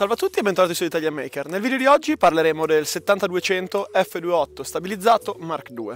Salve a tutti e bentornati su Italian Maker. Nel video di oggi parleremo del 70-200 f2.8 stabilizzato Mark II.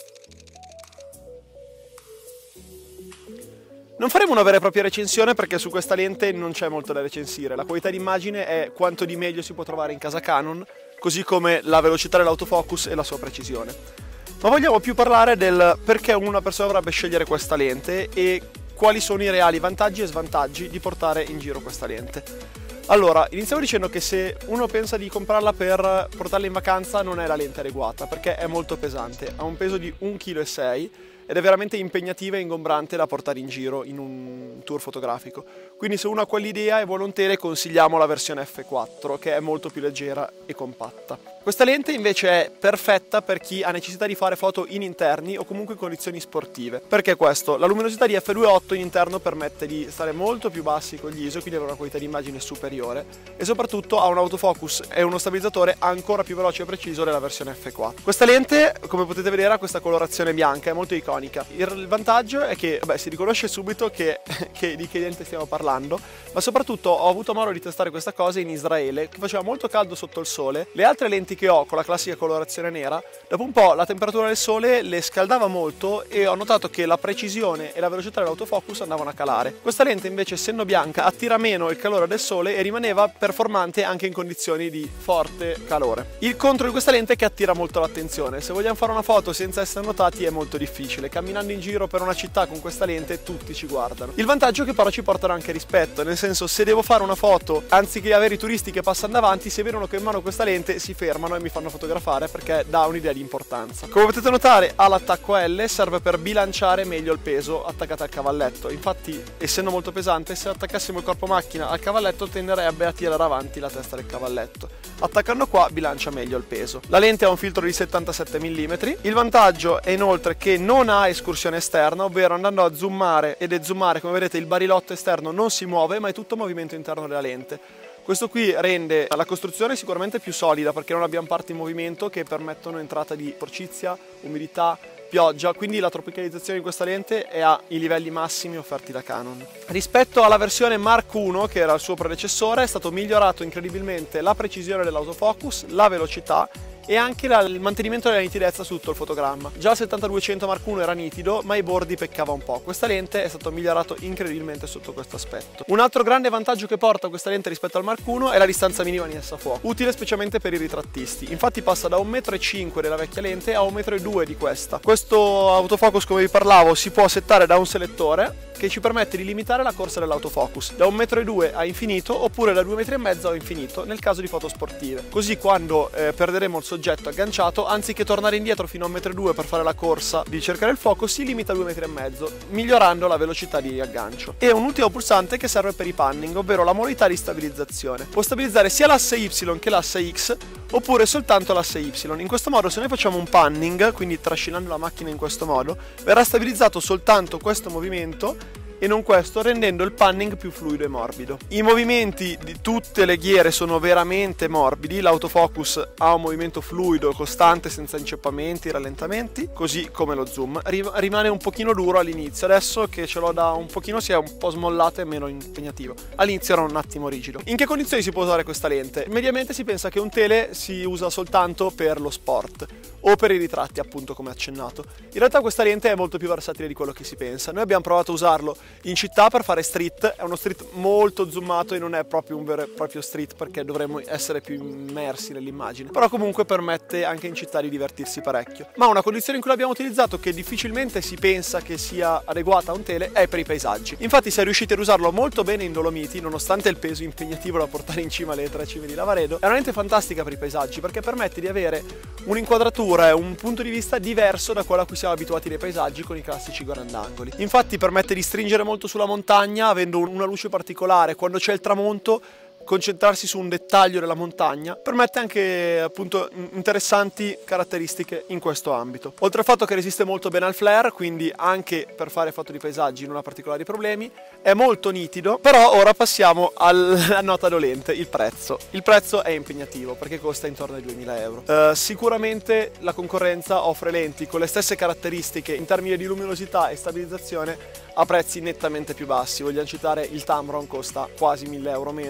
Non faremo una vera e propria recensione perché su questa lente non c'è molto da recensire. La qualità d'immagine è quanto di meglio si può trovare in casa Canon, così come la velocità dell'autofocus e la sua precisione. Ma vogliamo più parlare del perché una persona dovrebbe scegliere questa lente e quali sono i reali vantaggi e svantaggi di portare in giro questa lente. Allora, iniziamo dicendo che se uno pensa di comprarla per portarla in vacanza non è la lente adeguata perché è molto pesante, ha un peso di 1,6 kg ed è veramente impegnativa e ingombrante da portare in giro in un tour fotografico. Quindi se uno ha quell'idea e vuole un tele consigliamo la versione F4 che è molto più leggera e compatta. Questa lente invece è perfetta per chi ha necessità di fare foto in interni o comunque in condizioni sportive. Perché questo? La luminosità di F2.8 in interno permette di stare molto più bassi con gli ISO, quindi avere una qualità di immagine superiore e soprattutto ha un autofocus e uno stabilizzatore ancora più veloce e preciso della versione F4. Questa lente, come potete vedere, ha questa colorazione bianca, è molto iconica. Il vantaggio è che si riconosce subito di che lente stiamo parlando, ma soprattutto ho avuto modo di testare questa cosa in Israele, che faceva molto caldo sotto il sole. Le altre lenti che ho con la classica colorazione nera, dopo un po' la temperatura del sole le scaldava molto e ho notato che la precisione e la velocità dell'autofocus andavano a calare. Questa lente invece, essendo bianca, attira meno il calore del sole e rimaneva performante anche in condizioni di forte calore. Il contro di questa lente è che attira molto l'attenzione. Se vogliamo fare una foto senza essere notati è molto difficile. Camminando in giro per una città con questa lente tutti ci guardano. Il vantaggio è che però ci portano anche rispetto, nel senso, se devo fare una foto, anziché avere i turisti che passano davanti, se vedono che ho in mano questa lente si fermano e mi fanno fotografare perché dà un'idea di importanza. Come potete notare ha l'attacco L, serve per bilanciare meglio il peso attaccato al cavalletto. Infatti, essendo molto pesante, se attaccassimo il corpo macchina al cavalletto tenderebbe a tirare avanti la testa del cavalletto. Attaccando qua bilancia meglio il peso. La lente ha un filtro di 77 mm. Il vantaggio è inoltre che non ha escursione esterna, ovvero andando a zoomare e dezoomare, come vedete, il barilotto esterno non si muove, ma è tutto movimento interno della lente. Questo qui rende la costruzione sicuramente più solida perché non abbiamo parti in movimento che permettono entrata di sporcizia, umidità, pioggia, quindi la tropicalizzazione di questa lente è ai livelli massimi offerti da Canon. Rispetto alla versione Mark I, che era il suo predecessore, è stato migliorato incredibilmente la precisione dell'autofocus, la velocità e anche il mantenimento della nitidezza su tutto il fotogramma. Già il 70-200 Mark I era nitido, ma i bordi peccava un po'. Questa lente è stato migliorato incredibilmente sotto questo aspetto. Un altro grande vantaggio che porta questa lente rispetto al Mark I è la distanza minima di messa a fuoco, utile specialmente per i ritrattisti. Infatti passa da 1,5 m della vecchia lente a 1,2 m di questa. Questo autofocus, come vi parlavo, si può settare da un selettore che ci permette di limitare la corsa dell'autofocus da 1,2 m a infinito oppure da 2,5 m a infinito nel caso di foto sportive. Così quando perderemo il soggetto agganciato, anziché tornare indietro fino a 1,2 m per fare la corsa di cercare il fuoco, si limita a 2,5 m, migliorando la velocità di aggancio. E un ultimo pulsante che serve per i panning, ovvero la modalità di stabilizzazione. Può stabilizzare sia l'asse Y che l'asse X oppure soltanto l'asse Y. In questo modo, se noi facciamo un panning, quindi trascinando la macchina in questo modo, verrà stabilizzato soltanto questo movimento e non questo, rendendo il panning più fluido e morbido. I movimenti di tutte le ghiere sono veramente morbidi, l'autofocus ha un movimento fluido, costante, senza inceppamenti, rallentamenti, così come lo zoom. Rimane un pochino duro all'inizio, adesso che ce l'ho da un pochino si è un po' smollato e meno impegnativo. All'inizio era un attimo rigido. In che condizioni si può usare questa lente? Mediamente si pensa che un tele si usa soltanto per lo sport o per i ritratti, appunto, come accennato. In realtà questa lente è molto più versatile di quello che si pensa. Noi abbiamo provato a usarlo in città per fare street, è uno street molto zoomato e non è proprio un vero e proprio street perché dovremmo essere più immersi nell'immagine, però comunque permette anche in città di divertirsi parecchio. Ma una condizione in cui l'abbiamo utilizzato che difficilmente si pensa che sia adeguata a un tele è per i paesaggi. Infatti se riuscite ad usarlo molto bene in Dolomiti, nonostante il peso impegnativo da portare in cima alle 3 cime di Lavaredo, è veramente fantastica per i paesaggi perché permette di avere un'inquadratura e un punto di vista diverso da quello a cui siamo abituati nei paesaggi con i classici grandangoli. Infatti permette di stringere molto sulla montagna avendo una luce particolare. Quando c'è il tramonto, concentrarsi su un dettaglio della montagna permette anche, appunto, interessanti caratteristiche in questo ambito. Oltre al fatto che resiste molto bene al flare, quindi anche per fare foto di paesaggi non ha particolari problemi, è molto nitido. Però ora passiamo alla nota dolente, il prezzo. Il prezzo è impegnativo perché costa intorno ai 2000 euro. Sicuramente la concorrenza offre lenti con le stesse caratteristiche in termini di luminosità e stabilizzazione a prezzi nettamente più bassi. Vogliamo citare il Tamron, costa quasi 1000 euro meno, la versione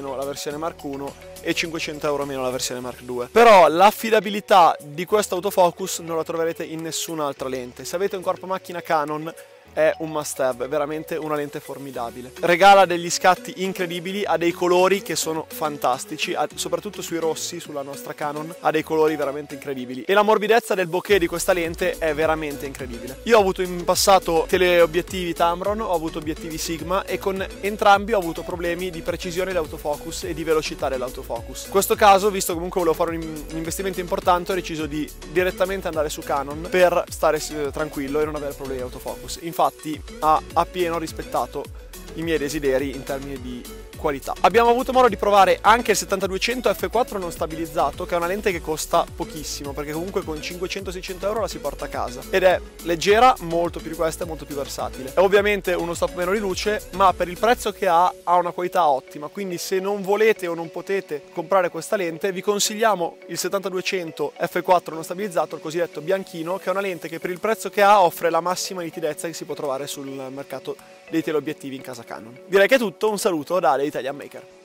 versione Mark I e 500 euro meno la versione Mark II. Però l'affidabilità di questo autofocus non la troverete in nessun'altra lente. Se avete un corpo macchina Canon è un must have, è veramente una lente formidabile. Regala degli scatti incredibili, ha dei colori che sono fantastici, soprattutto sui rossi, sulla nostra Canon, ha dei colori veramente incredibili. E la morbidezza del bokeh di questa lente è veramente incredibile. Io ho avuto in passato teleobiettivi Tamron, ho avuto obiettivi Sigma e con entrambi ho avuto problemi di precisione dell'autofocus e di velocità dell'autofocus. In questo caso, visto che comunque volevo fare un investimento importante, ho deciso di direttamente andare su Canon per stare tranquillo e non avere problemi di autofocus. Infatti ha appieno rispettato i miei desideri in termini di qualità. Abbiamo avuto modo di provare anche il 7200 f4 non stabilizzato, che è una lente che costa pochissimo, perché comunque con 500-600 euro la si porta a casa ed è leggera, molto più di questa e molto più versatile. È ovviamente uno stop meno di luce, ma per il prezzo che ha una qualità ottima, quindi se non volete o non potete comprare questa lente vi consigliamo il 7200 f4 non stabilizzato, il cosiddetto bianchino, che è una lente che per il prezzo che ha offre la massima nitidezza che si può trovare sul mercato dei teleobiettivi in casa Canon. Direi che è tutto, un saluto da Italian Maker.